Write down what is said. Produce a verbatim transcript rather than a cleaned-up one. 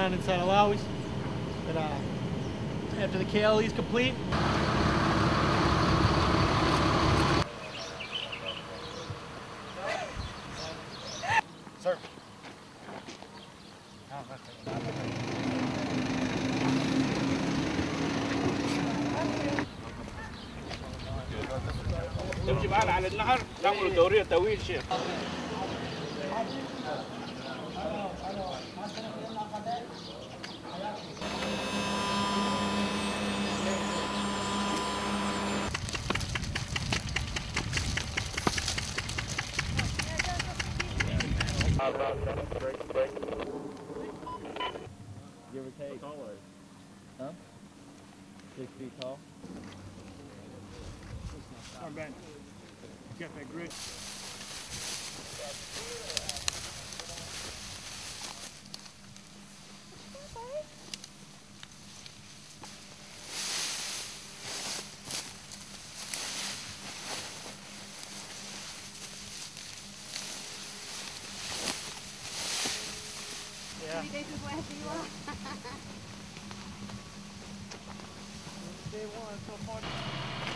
down inside of Lowry's. But uh, after the K L E is complete, sir. تمشي معانا على النهر نعمل دورية طويل شيخ. Give or take. How tall are you? Huh? Six feet tall. Not bad. Got that grit. Yeah. Three days before I have to you off. day one so far.